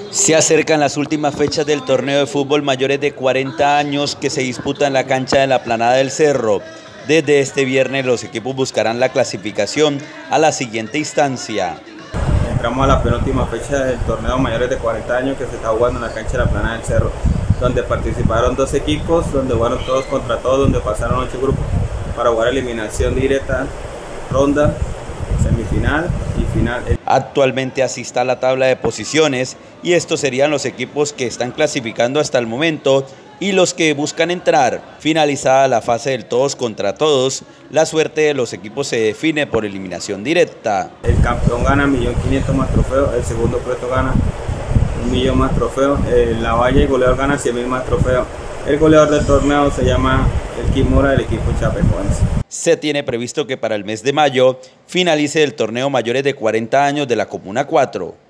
Se acercan las últimas fechas del torneo de fútbol mayores de 40 años que se disputa en la cancha de la Explanada del Cerro. Desde este viernes los equipos buscarán la clasificación a la siguiente instancia. Entramos a la penúltima fecha del torneo mayores de 40 años que se está jugando en la cancha de la Explanada del Cerro, donde participaron 2 equipos, donde jugaron todos contra todos, donde pasaron 8 grupos para jugar eliminación directa, ronda, semifinal y final. Actualmente así está la tabla de posiciones y estos serían los equipos que están clasificando hasta el momento y los que buscan entrar. Finalizada la fase del todos contra todos, la suerte de los equipos se define por eliminación directa. El campeón gana 1.500.000 más trofeos, el segundo puesto gana 1.000.000 más trofeos, la valla y goleador gana 100.000 más trofeos. El goleador del torneo se llama el Kimura del equipo Chapecoense. Se tiene previsto que para el mes de mayo finalice el torneo mayores de 40 años de la Comuna 4.